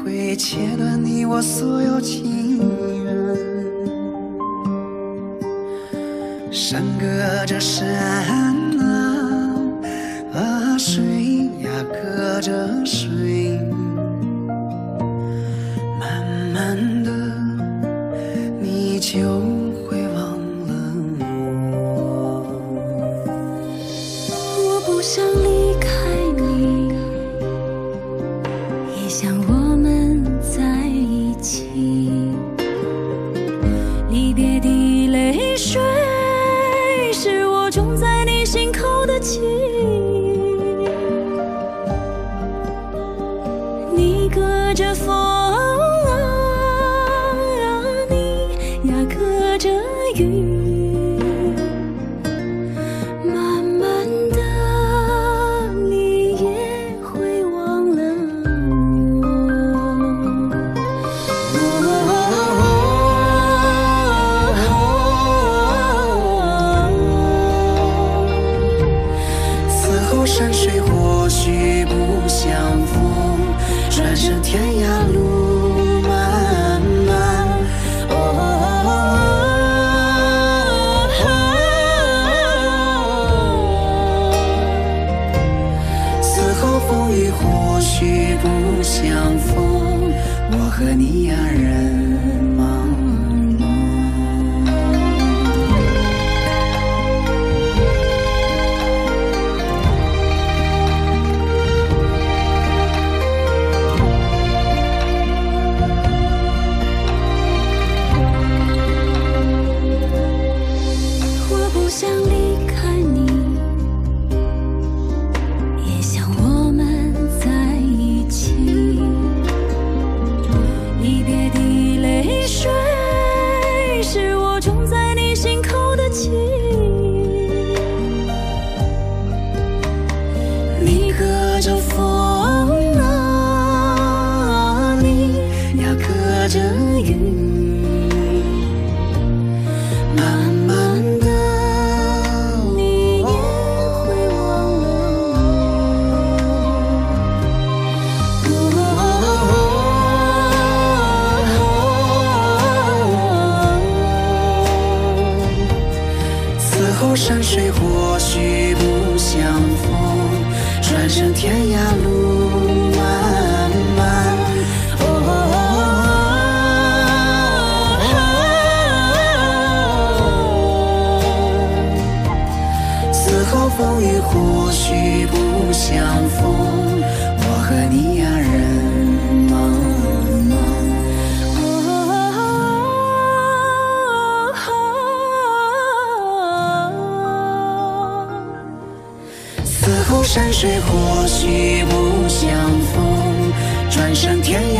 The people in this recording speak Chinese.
会切断你我所有情缘。山隔着山啊，水呀隔着水，慢慢的你就会忘了我。 我不想离开你，也想我们在一起。离别的泪水是我种在你心口的情，你隔着风啊，你呀隔着雨，慢慢的你也会忘了此后山水或许不相逢，转身天涯路漫漫。此后风雨或许不相逢，我和你呀人茫茫。 我不想离开你，也想我们在一起。离别的泪水是我种在你心口的情， 你隔着风啊，你呀隔着雨，慢慢的你也会忘此后山水或许不相逢，转身天涯路漫漫。此后风雨或许不相逢，我和你呀人茫茫。此后山水或许不相逢，转身天